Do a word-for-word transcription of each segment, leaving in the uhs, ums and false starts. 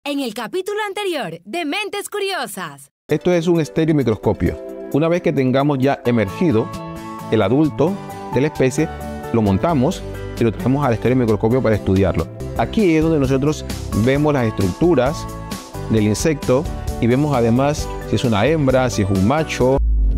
En el capítulo anterior de Mentes Curiosas. Esto es un estereomicroscopio. Una vez que tengamos ya emergido el adulto de la especie, lo montamos y lo traemos al estereomicroscopio para estudiarlo. Aquí es donde nosotros vemos las estructuras del insecto y vemos además si es una hembra, si es un macho.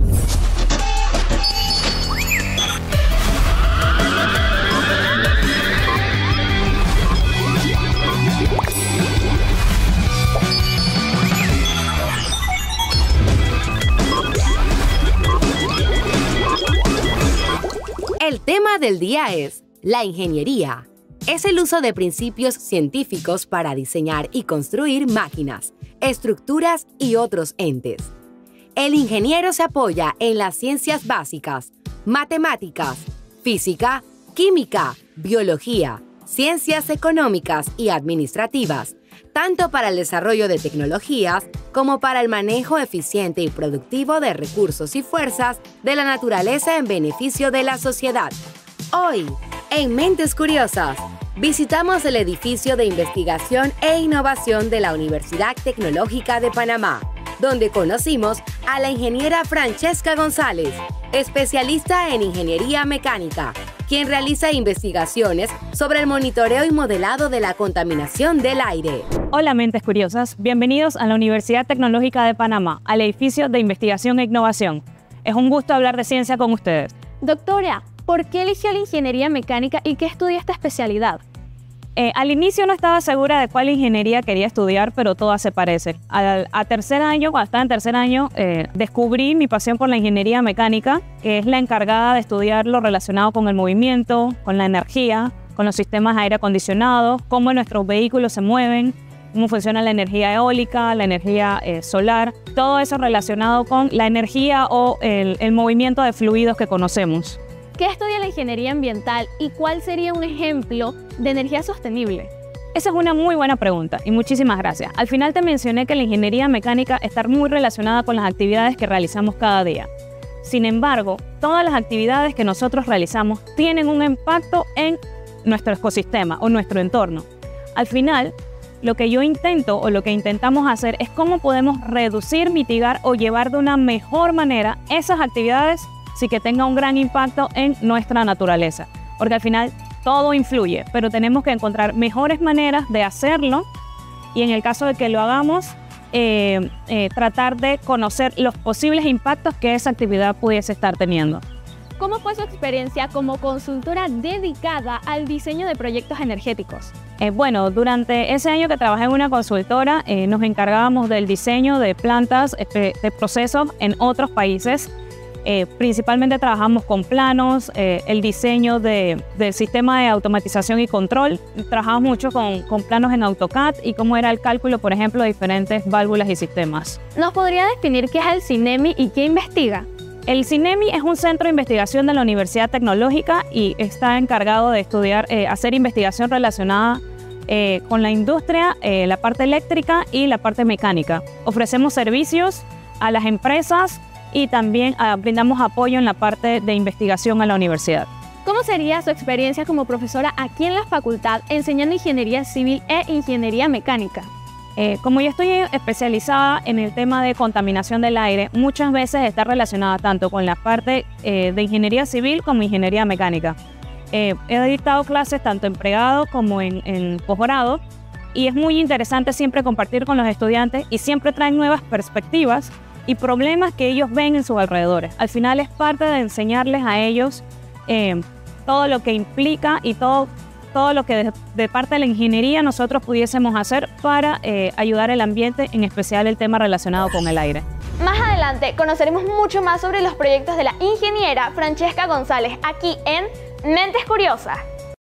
El tema del día es la ingeniería. Es el uso de principios científicos para diseñar y construir máquinas, estructuras y otros entes. El ingeniero se apoya en las ciencias básicas, matemáticas, física, química, biología, ciencias económicas y administrativas, tanto para el desarrollo de tecnologías como para el manejo eficiente y productivo de recursos y fuerzas de la naturaleza en beneficio de la sociedad. Hoy, en Mentes Curiosas, visitamos el edificio de investigación e innovación de la Universidad Tecnológica de Panamá, donde conocimos a la ingeniera Francesca González, especialista en ingeniería mecánica, quien realiza investigaciones sobre el monitoreo y modelado de la contaminación del aire. Hola Mentes Curiosas, bienvenidos a la Universidad Tecnológica de Panamá, al edificio de investigación e innovación. Es un gusto hablar de ciencia con ustedes. Doctora, ¿por qué eligió la ingeniería mecánica y qué estudia esta especialidad? Eh, al inicio no estaba segura de cuál ingeniería quería estudiar, pero todas se parecen. Al, a tercer año, cuando estaba en tercer año, eh, descubrí mi pasión por la ingeniería mecánica, que es la encargada de estudiar lo relacionado con el movimiento, con la energía, con los sistemas de aire acondicionado, cómo nuestros vehículos se mueven, cómo funciona la energía eólica, la energía eh, solar, todo eso relacionado con la energía o el, el movimiento de fluidos que conocemos. ¿Qué estudia la ingeniería ambiental y cuál sería un ejemplo de energía sostenible? Esa es una muy buena pregunta y muchísimas gracias. Al final te mencioné que la ingeniería mecánica está muy relacionada con las actividades que realizamos cada día. Sin embargo, todas las actividades que nosotros realizamos tienen un impacto en nuestro ecosistema o nuestro entorno. Al final, lo que yo intento o lo que intentamos hacer es cómo podemos reducir, mitigar o llevar de una mejor manera esas actividades sí que tenga un gran impacto en nuestra naturaleza, porque al final todo influye, pero tenemos que encontrar mejores maneras de hacerlo y en el caso de que lo hagamos, eh, eh, tratar de conocer los posibles impactos que esa actividad pudiese estar teniendo. ¿Cómo fue su experiencia como consultora dedicada al diseño de proyectos energéticos? Eh, bueno, durante ese año que trabajé en una consultora, eh, nos encargábamos del diseño de plantas, eh, de procesos en otros países. Eh, principalmente trabajamos con planos, eh, el diseño de, del sistema de automatización y control. Trabajamos mucho con, con planos en AutoCAD y cómo era el cálculo, por ejemplo, de diferentes válvulas y sistemas. ¿Nos podría definir qué es el CINEMI y qué investiga? El CINEMI es un centro de investigación de la Universidad Tecnológica y está encargado de estudiar, eh, hacer investigación relacionada eh, con la industria, eh, la parte eléctrica y la parte mecánica. Ofrecemos servicios a las empresas y también uh, brindamos apoyo en la parte de investigación a la universidad. ¿Cómo sería su experiencia como profesora aquí en la facultad enseñando ingeniería civil e ingeniería mecánica? Eh, como yo estoy especializada en el tema de contaminación del aire, muchas veces está relacionada tanto con la parte eh, de ingeniería civil como ingeniería mecánica. Eh, he dictado clases tanto en pregrado como en, en posgrado y es muy interesante siempre compartir con los estudiantes y siempre traen nuevas perspectivas y problemas que ellos ven en sus alrededores. Al final es parte de enseñarles a ellos eh, todo lo que implica y todo, todo lo que de, de parte de la ingeniería nosotros pudiésemos hacer para eh, ayudar al ambiente, en especial el tema relacionado con el aire. Más adelante conoceremos mucho más sobre los proyectos de la ingeniera Francesca González aquí en Mentes Curiosas.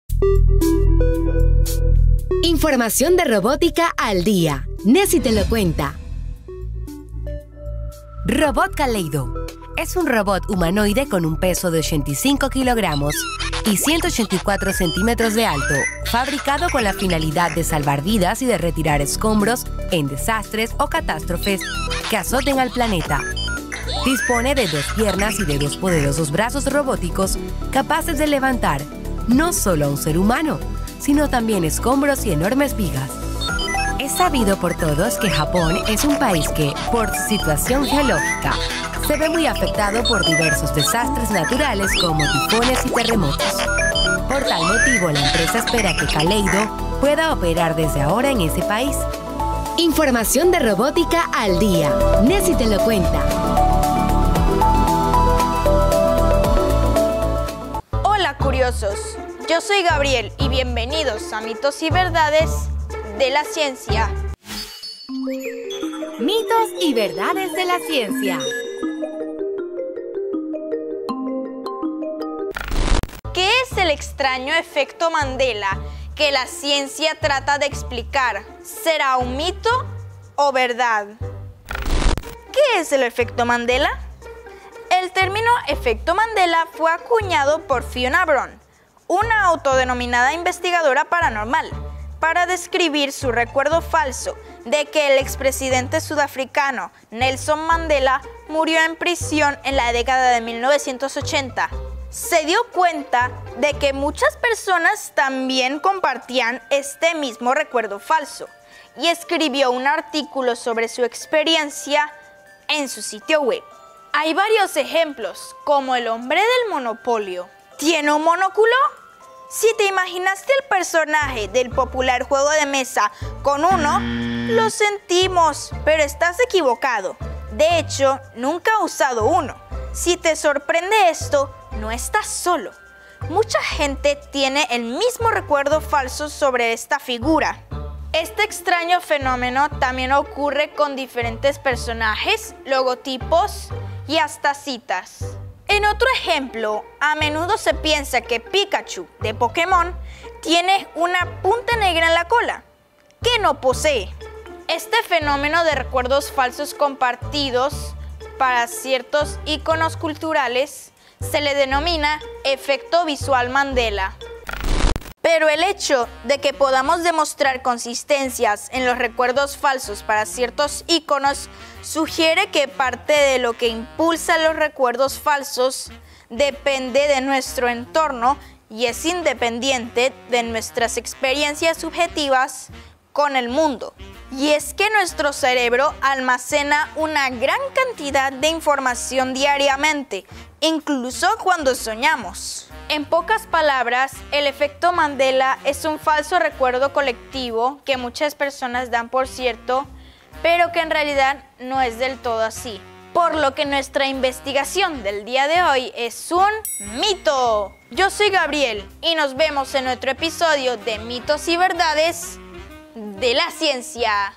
Información de robótica al día. Nessie te lo cuenta. Robot Kaleido es un robot humanoide con un peso de ochenta y cinco kilogramos y ciento ochenta y cuatro centímetros de alto, fabricado con la finalidad de salvar vidas y de retirar escombros en desastres o catástrofes que azoten al planeta. Dispone de dos piernas y de dos poderosos brazos robóticos capaces de levantar no solo a un ser humano, sino también escombros y enormes vigas. Es sabido por todos que Japón es un país que, por su situación geológica, se ve muy afectado por diversos desastres naturales como tifones y terremotos. Por tal motivo, la empresa espera que Kaleido pueda operar desde ahora en ese país. Información de robótica al día. Nessie te lo cuenta. Hola curiosos, yo soy Gabriel y bienvenidos a Mitos y Verdades de la Ciencia. Mitos y verdades de la ciencia. ¿Qué es el extraño efecto Mandela que la ciencia trata de explicar? ¿Será un mito o verdad? ¿Qué es el efecto Mandela? El término efecto Mandela fue acuñado por Fiona Brown, una autodenominada investigadora paranormal, para describir su recuerdo falso de que el expresidente sudafricano Nelson Mandela murió en prisión en la década de mil novecientos ochenta. Se dio cuenta de que muchas personas también compartían este mismo recuerdo falso y escribió un artículo sobre su experiencia en su sitio web. Hay varios ejemplos, como el hombre del monopolio. ¿Tiene un monóculo? Si te imaginaste el personaje del popular juego de mesa con uno, lo sentimos, pero estás equivocado. De hecho, nunca ha usado uno. Si te sorprende esto, no estás solo. Mucha gente tiene el mismo recuerdo falso sobre esta figura. Este extraño fenómeno también ocurre con diferentes personajes, logotipos y hasta citas. En otro ejemplo, a menudo se piensa que Pikachu de Pokémon tiene una punta negra en la cola, que no posee. Este fenómeno de recuerdos falsos compartidos para ciertos iconos culturales se le denomina efecto visual Mandela. Pero el hecho de que podamos demostrar consistencias en los recuerdos falsos para ciertos iconos sugiere que parte de lo que impulsa los recuerdos falsos depende de nuestro entorno y es independiente de nuestras experiencias subjetivas con el mundo. Y es que nuestro cerebro almacena una gran cantidad de información diariamente, incluso cuando soñamos. En pocas palabras, el efecto Mandela es un falso recuerdo colectivo que muchas personas dan por cierto, pero que en realidad no es del todo así. Por lo que nuestra investigación del día de hoy es un mito. Yo soy Gabriel y nos vemos en otro episodio de Mitos y Verdades de la Ciencia.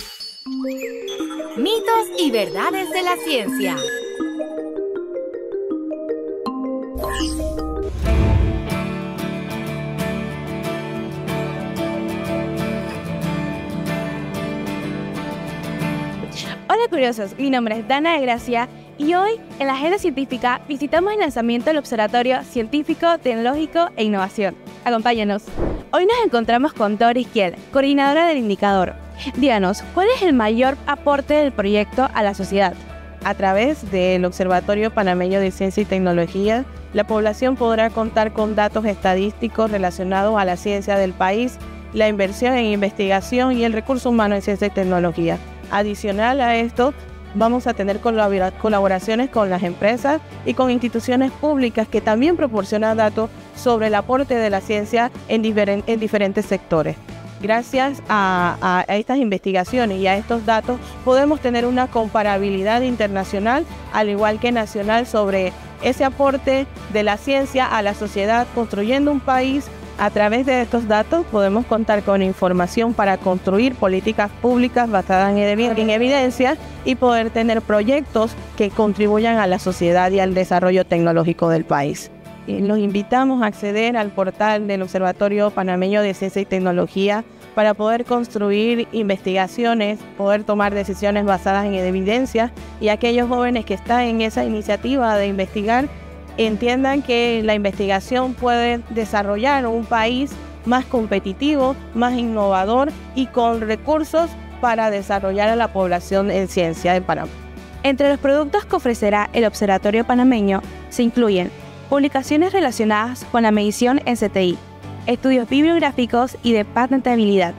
Mitos y verdades de la ciencia. Hola curiosos, mi nombre es Dana de Gracia y hoy en la Agenda Científica visitamos el lanzamiento del Observatorio Científico, Tecnológico e Innovación. Acompáñanos. Hoy nos encontramos con Doris Kiel, coordinadora del indicador. Díganos, ¿cuál es el mayor aporte del proyecto a la sociedad? A través del Observatorio Panameño de Ciencia y Tecnología, la población podrá contar con datos estadísticos relacionados a la ciencia del país, la inversión en investigación y el recurso humano en ciencia y tecnología. Adicional a esto, vamos a tener colaboraciones con las empresas y con instituciones públicas que también proporcionan datos sobre el aporte de la ciencia en, diferen, en diferentes sectores. Gracias a, a, a estas investigaciones y a estos datos podemos tener una comparabilidad internacional, al igual que nacional, sobre ese aporte de la ciencia a la sociedad, construyendo un país. A través de estos datos podemos contar con información para construir políticas públicas basadas en, ev en evidencia y poder tener proyectos que contribuyan a la sociedad y al desarrollo tecnológico del país. Y los invitamos a acceder al portal del Observatorio Panameño de Ciencia y Tecnología para poder construir investigaciones, poder tomar decisiones basadas en evidencia, y aquellos jóvenes que están en esa iniciativa de investigar entiendan que la investigación puede desarrollar un país más competitivo, más innovador y con recursos para desarrollar a la población en ciencia de Panamá. Entre los productos que ofrecerá el Observatorio Panameño se incluyen publicaciones relacionadas con la medición en C T I, estudios bibliográficos y de patentabilidad,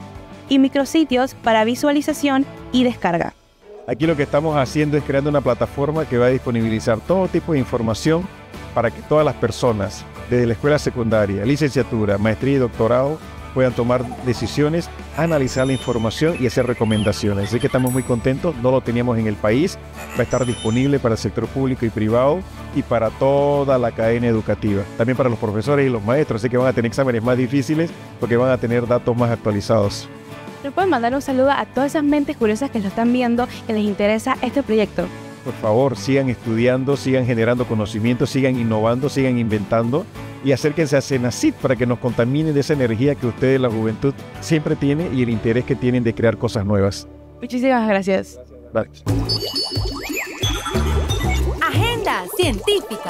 y micrositios para visualización y descarga. Aquí lo que estamos haciendo es creando una plataforma que va a disponibilizar todo tipo de información para que todas las personas, desde la escuela secundaria, licenciatura, maestría y doctorado, puedan tomar decisiones, analizar la información y hacer recomendaciones. Así que estamos muy contentos, no lo teníamos en el país, va a estar disponible para el sector público y privado y para toda la cadena educativa, también para los profesores y los maestros, así que van a tener exámenes más difíciles porque van a tener datos más actualizados. ¿Le pueden mandar un saludo a todas esas mentes curiosas que lo están viendo, que les interesa este proyecto? Por favor, sigan estudiando, sigan generando conocimiento, sigan innovando, sigan inventando y acérquense a Cenacit para que nos contaminen de esa energía que ustedes, la juventud, siempre tiene y el interés que tienen de crear cosas nuevas. Muchísimas gracias. Gracias. Agenda científica.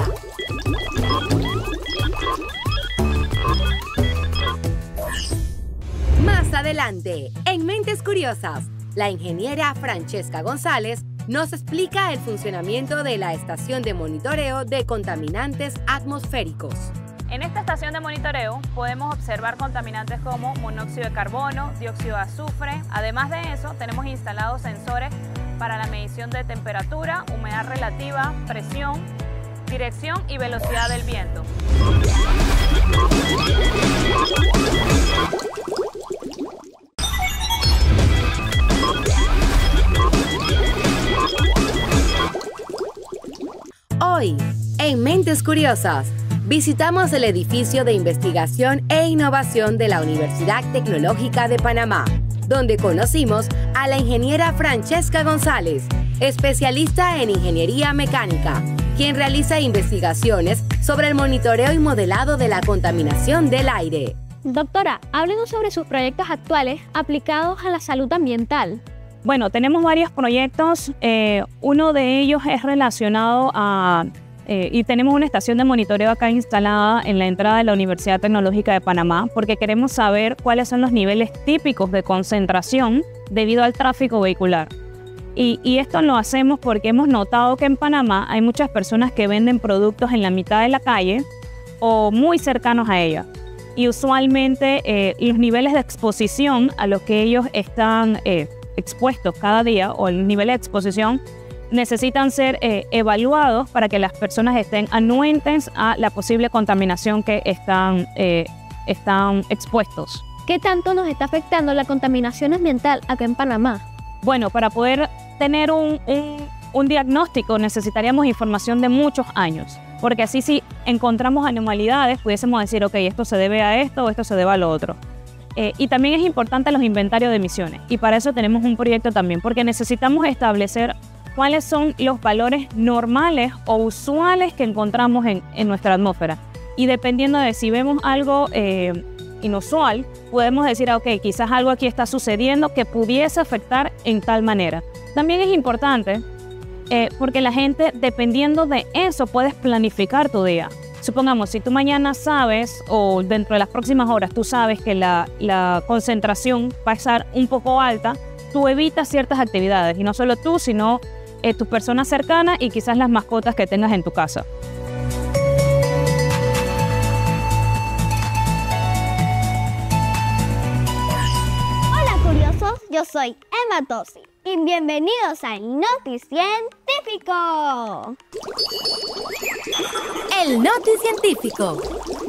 Más adelante, en Mentes Curiosas, la ingeniera Francesca González nos explica el funcionamiento de la estación de monitoreo de contaminantes atmosféricos. En esta estación de monitoreo podemos observar contaminantes como monóxido de carbono, dióxido de azufre. Además de eso, tenemos instalados sensores para la medición de temperatura, humedad relativa, presión, dirección y velocidad del viento. Hoy, en Mentes Curiosas, visitamos el edificio de investigación e innovación de la Universidad Tecnológica de Panamá, donde conocimos a la ingeniera Francesca González, especialista en ingeniería mecánica, quien realiza investigaciones sobre el monitoreo y modelado de la contaminación del aire. Doctora, háblenos sobre sus proyectos actuales aplicados a la salud ambiental. Bueno, tenemos varios proyectos. Eh, uno de ellos es relacionado a... Eh, y tenemos una estación de monitoreo acá instalada en la entrada de la Universidad Tecnológica de Panamá porque queremos saber cuáles son los niveles típicos de concentración debido al tráfico vehicular. Y, y esto lo hacemos porque hemos notado que en Panamá hay muchas personas que venden productos en la mitad de la calle o muy cercanos a ella. Y usualmente eh, los niveles de exposición a los que ellos están eh, expuestos cada día o el nivel de exposición necesitan ser eh, evaluados para que las personas estén anuentes a la posible contaminación que están, eh, están expuestos. ¿Qué tanto nos está afectando la contaminación ambiental acá en Panamá? Bueno, para poder tener un, un, un diagnóstico necesitaríamos información de muchos años, porque así si encontramos anormalidades pudiésemos decir, ok, esto se debe a esto o esto se debe a lo otro. Eh, y también es importante los inventarios de emisiones y para eso tenemos un proyecto también, porque necesitamos establecer cuáles son los valores normales o usuales que encontramos en, en nuestra atmósfera. Y dependiendo de si vemos algo eh, inusual, podemos decir, ok, quizás algo aquí está sucediendo que pudiese afectar en tal manera. También es importante eh, porque la gente, dependiendo de eso, puedes planificar tu día. Supongamos, si tú mañana sabes o dentro de las próximas horas tú sabes que la, la concentración va a estar un poco alta, tú evitas ciertas actividades y no solo tú, sino Eh, tus personas cercanas y quizás las mascotas que tengas en tu casa. Hola curiosos, yo soy Emma Tosi y bienvenidos al Noticientífico. El Noticientífico.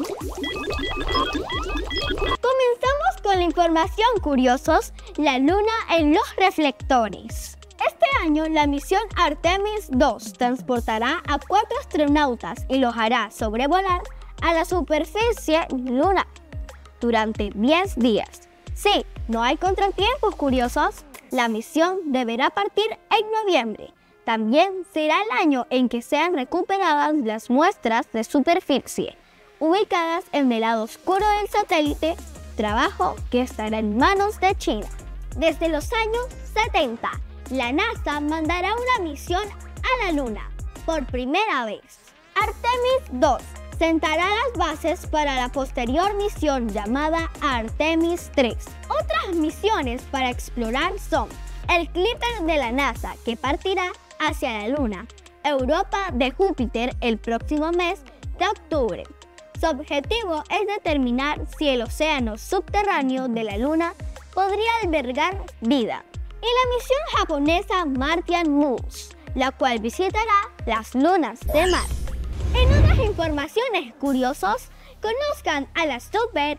Comenzamos con la información curiosos, la luna en los reflectores. Este año, la misión Artemis dos transportará a cuatro astronautas y los hará sobrevolar a la superficie lunar durante diez días. Sí, no hay contratiempos curiosos. La misión deberá partir en noviembre. También será el año en que sean recuperadas las muestras de superficie, ubicadas en el lado oscuro del satélite, trabajo que estará en manos de China. Desde los años setenta, la NASA mandará una misión a la Luna por primera vez. Artemis dos sentará las bases para la posterior misión llamada Artemis tres. Otras misiones para explorar son el Clipper de la NASA, que partirá hacia la Luna, Europa de Júpiter el próximo mes de octubre. Su objetivo es determinar si el océano subterráneo de la Luna podría albergar vida. Y la misión japonesa Martian Moons, la cual visitará las lunas de Marte. En otras informaciones curiosas, conozcan a la super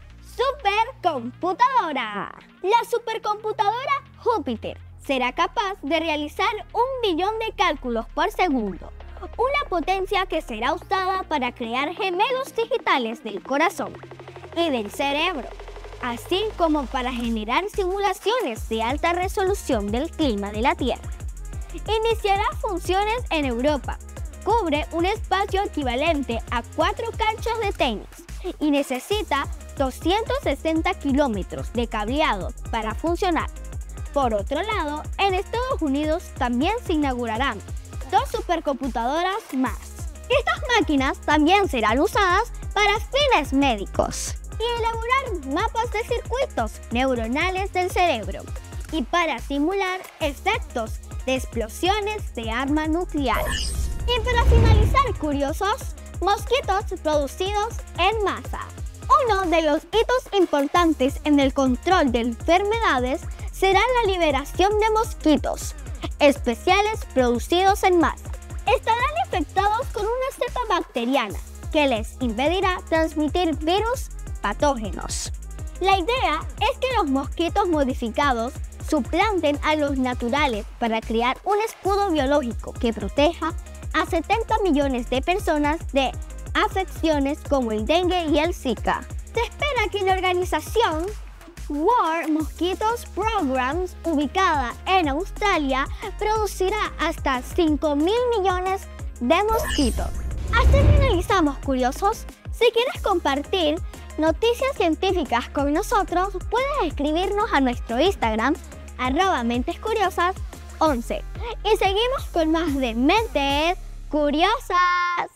supercomputadora. La supercomputadora Júpiter será capaz de realizar un billón de cálculos por segundo, una potencia que será usada para crear gemelos digitales del corazón y del cerebro, así como para generar simulaciones de alta resolución del clima de la Tierra. Iniciará funciones en Europa, cubre un espacio equivalente a cuatro canchas de tenis y necesita doscientos sesenta kilómetros de cableado para funcionar. Por otro lado, en Estados Unidos también se inaugurarán dos supercomputadoras más. Estas máquinas también serán usadas para fines médicos y elaborar mapas de circuitos neuronales del cerebro y para simular efectos de explosiones de arma nuclear. Y para finalizar, curiosos, mosquitos producidos en masa. Uno de los hitos importantes en el control de enfermedades será la liberación de mosquitos especiales producidos en masa. Estarán infectados con una cepa bacteriana que les impedirá transmitir virus patógenos. La idea es que los mosquitos modificados suplanten a los naturales para crear un escudo biológico que proteja a setenta millones de personas de afecciones como el dengue y el Zika. Se espera que la organización World Mosquitoes Programs, ubicada en Australia, producirá hasta cinco mil millones de mosquitos. Así finalizamos, curiosos. Si quieres compartir noticias científicas con nosotros, puedes escribirnos a nuestro Instagram, arroba mentes curiosas once. Y seguimos con más de Mentes Curiosas.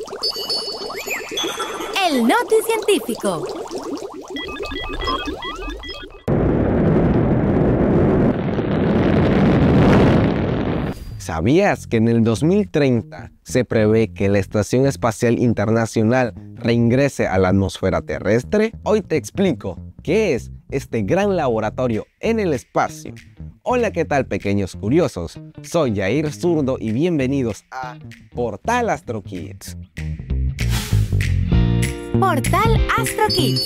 El Noti Científico. ¿Sabías que en el dos mil treinta se prevé que la Estación Espacial Internacional reingrese a la atmósfera terrestre? Hoy te explico qué es este gran laboratorio en el espacio. Hola, ¿qué tal, pequeños curiosos? Soy Jair Zurdo y bienvenidos a Portal Astro Kids. Portal Astro Kids.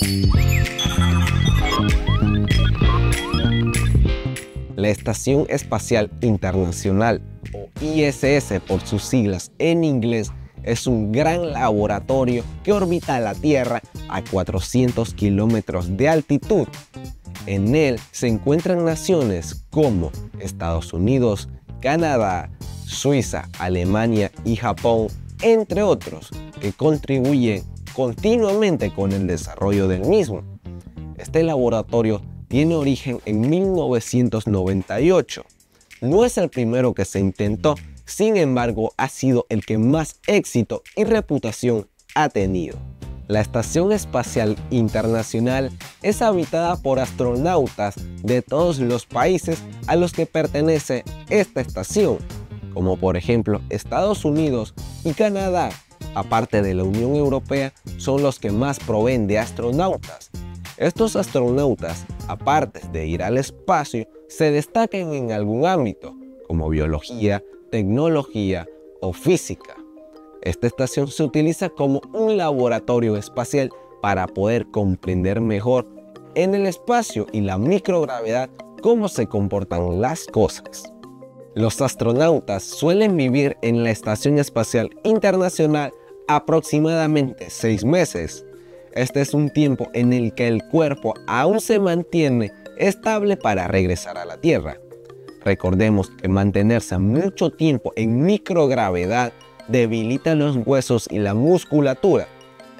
La Estación Espacial Internacional, o I S S por sus siglas en inglés, es un gran laboratorio que orbita la Tierra a cuatrocientos kilómetros de altitud. En él se encuentran naciones como Estados Unidos, Canadá, Suiza, Alemania y Japón, entre otros, que contribuyen continuamente con el desarrollo del mismo. Este laboratorio tiene origen en mil novecientos noventa y ocho. No es el primero que se intentó, sin embargo, ha sido el que más éxito y reputación ha tenido. La Estación Espacial Internacional es habitada por astronautas de todos los países a los que pertenece esta estación, como por ejemplo Estados Unidos y Canadá, aparte de la Unión Europea, son los que más proveen de astronautas. Estos astronautas, aparte de ir al espacio, se destacan en algún ámbito, como biología, tecnología o física. Esta estación se utiliza como un laboratorio espacial para poder comprender mejor en el espacio y la microgravedad cómo se comportan las cosas. Los astronautas suelen vivir en la Estación Espacial Internacional aproximadamente seis meses. Este es un tiempo en el que el cuerpo aún se mantiene estable para regresar a la Tierra. Recordemos que mantenerse mucho tiempo en microgravedad debilita los huesos y la musculatura.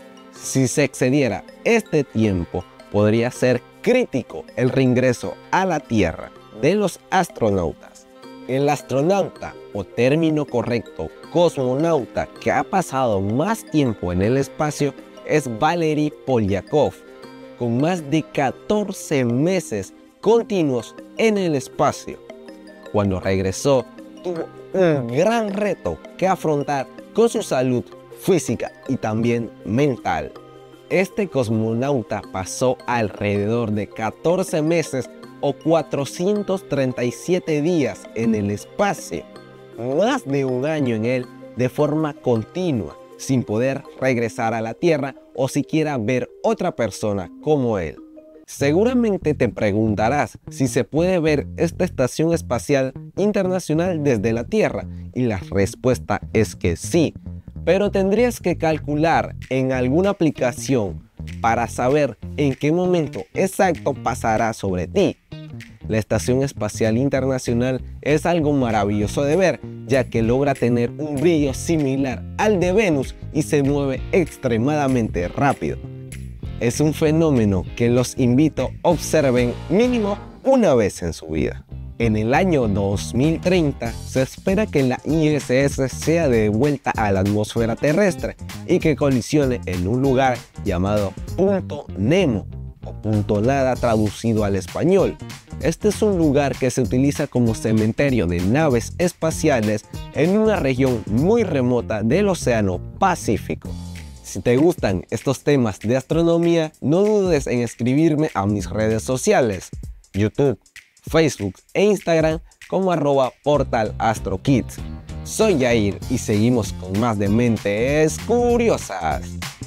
Si se excediera este tiempo, podría ser crítico el reingreso a la Tierra de los astronautas. El astronauta, o término correcto, cosmonauta, que ha pasado más tiempo en el espacio es Valery Polyakov, con más de catorce meses continuos en el espacio. Cuando regresó, tuvo un gran reto que afrontar con su salud física y también mental. Este cosmonauta pasó alrededor de catorce meses o cuatrocientos treinta y siete días en el espacio, más de un año en él de forma continua, sin poder regresar a la Tierra o siquiera ver otra persona como él. Seguramente te preguntarás si se puede ver esta estación espacial internacional desde la Tierra, y la respuesta es que sí, pero tendrías que calcular en alguna aplicación para saber en qué momento exacto pasará sobre ti. La Estación Espacial Internacional es algo maravilloso de ver, ya que logra tener un brillo similar al de Venus y se mueve extremadamente rápido. Es un fenómeno que los invito a observen mínimo una vez en su vida. En el año dos mil treinta se espera que la I S S sea de vuelta a la atmósfera terrestre y que colisione en un lugar llamado Punto Nemo, o Punto Nada traducido al español. Este es un lugar que se utiliza como cementerio de naves espaciales en una región muy remota del Océano Pacífico. Si te gustan estos temas de astronomía, no dudes en escribirme a mis redes sociales, YouTube, Facebook e Instagram como arroba portalastrokids. Soy Jair y seguimos con más de Mentes Curiosas.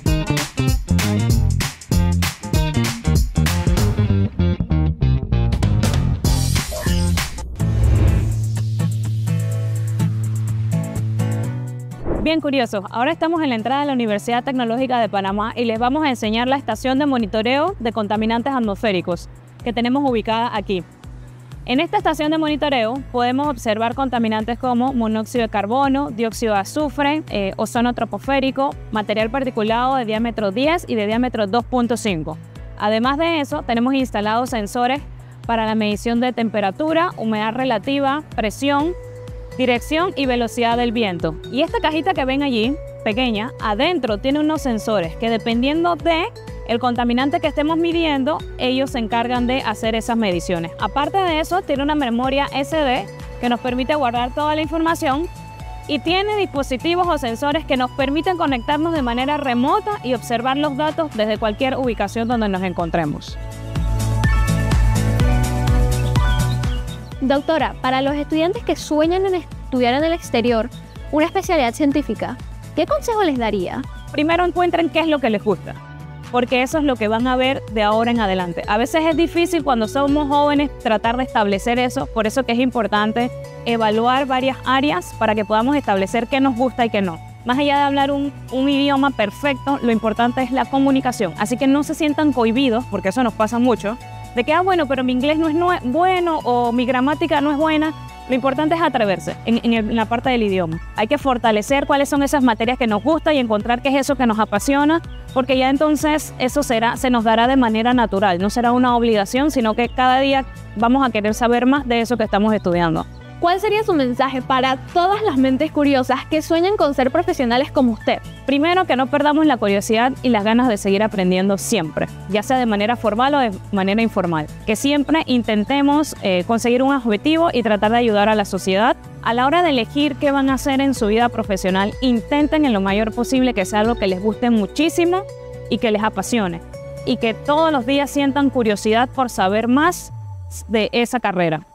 Bien curiosos, ahora estamos en la entrada de la Universidad Tecnológica de Panamá y les vamos a enseñar la estación de monitoreo de contaminantes atmosféricos que tenemos ubicada aquí. En esta estación de monitoreo podemos observar contaminantes como monóxido de carbono, dióxido de azufre, eh, ozono troposférico, material particulado de diámetro diez y de diámetro dos punto cinco. Además de eso, tenemos instalados sensores para la medición de temperatura, humedad relativa, presión, dirección y velocidad del viento. Y esta cajita que ven allí, pequeña, adentro tiene unos sensores que, dependiendo de el contaminante que estemos midiendo, ellos se encargan de hacer esas mediciones. Aparte de eso, tiene una memoria ese de que nos permite guardar toda la información y tiene dispositivos o sensores que nos permiten conectarnos de manera remota y observar los datos desde cualquier ubicación donde nos encontremos. Doctora, para los estudiantes que sueñan en estudiar en el exterior una especialidad científica, ¿qué consejo les daría? Primero encuentren qué es lo que les gusta, porque eso es lo que van a ver de ahora en adelante. A veces es difícil cuando somos jóvenes tratar de establecer eso, por eso que es importante evaluar varias áreas para que podamos establecer qué nos gusta y qué no. Más allá de hablar un, un idioma perfecto, lo importante es la comunicación, así que no se sientan cohibidos, porque eso nos pasa mucho, de que, ah, bueno, pero mi inglés no es no, bueno o mi gramática no es buena. Lo importante es atreverse en, en, el, en la parte del idioma. Hay que fortalecer cuáles son esas materias que nos gustan y encontrar qué es eso que nos apasiona, porque ya entonces eso será, se nos dará de manera natural. No será una obligación, sino que cada día vamos a querer saber más de eso que estamos estudiando. ¿Cuál sería su mensaje para todas las mentes curiosas que sueñan con ser profesionales como usted? Primero, que no perdamos la curiosidad y las ganas de seguir aprendiendo siempre, ya sea de manera formal o de manera informal. Que siempre intentemos eh, conseguir un objetivo y tratar de ayudar a la sociedad. A la hora de elegir qué van a hacer en su vida profesional, intenten en lo mayor posible que sea algo que les guste muchísimo y que les apasione. Y que todos los días sientan curiosidad por saber más de esa carrera.